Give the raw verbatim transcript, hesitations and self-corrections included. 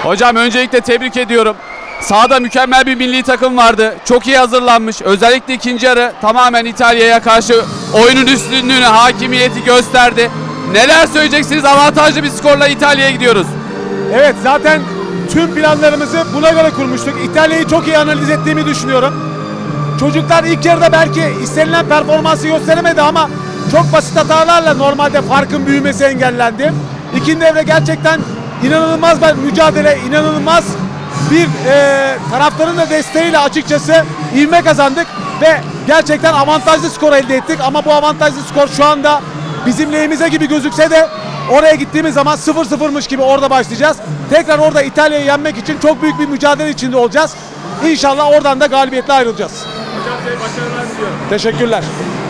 Hocam öncelikle tebrik ediyorum. Sahada mükemmel bir milli takım vardı. Çok iyi hazırlanmış. Özellikle ikinci yarı tamamen İtalya'ya karşı oyunun üstünlüğünü, hakimiyeti gösterdi. Neler söyleyeceksiniz? Avantajlı bir skorla İtalya'ya gidiyoruz. Evet, zaten tüm planlarımızı buna göre kurmuştuk. İtalya'yı çok iyi analiz ettiğimi düşünüyorum. Çocuklar ilk yarıda belki istenilen performansı gösteremedi ama çok basit hatalarla normalde farkın büyümesi engellendi. İkinci devre gerçekten inanılmaz bir mücadele, inanılmaz bir e, taraftarın da desteğiyle açıkçası ivme kazandık ve gerçekten avantajlı skor elde ettik. Ama bu avantajlı skor şu anda bizim lehimize gibi gözükse de oraya gittiğimiz zaman sıfır sıfırmış gibi orada başlayacağız. Tekrar orada İtalya'yı yenmek için çok büyük bir mücadele içinde olacağız. İnşallah oradan da galibiyetle ayrılacağız. Hocam size başarılar diliyorum. Teşekkürler.